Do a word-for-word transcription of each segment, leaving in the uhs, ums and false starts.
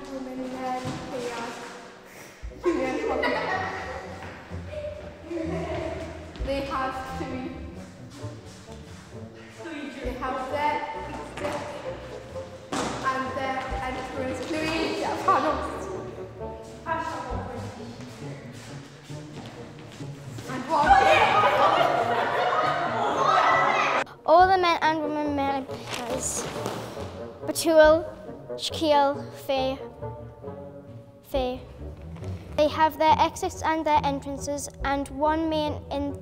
women men players. Union hockey. They have three. They have their exit and their entrance. Three panels. And one. All the men and women male players. Batul, Shaquille, Faye, Faye. They have their exits and their entrances, and one main in.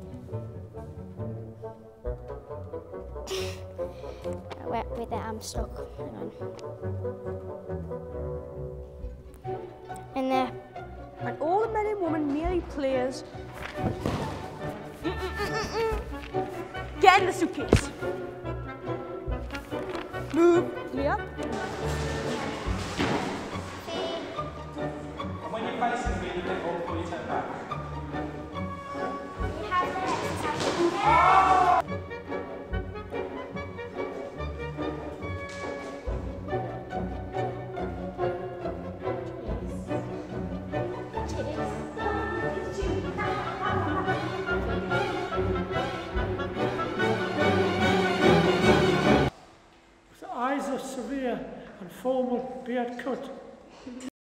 wait, wait there, I'm stuck. Hang on. In there. And all the men and women melee players. Get in the suitcase. Move. Clear. And when you're facing me, you can all pull your head back. We have their exits. Eyes are severe and formal beard cut.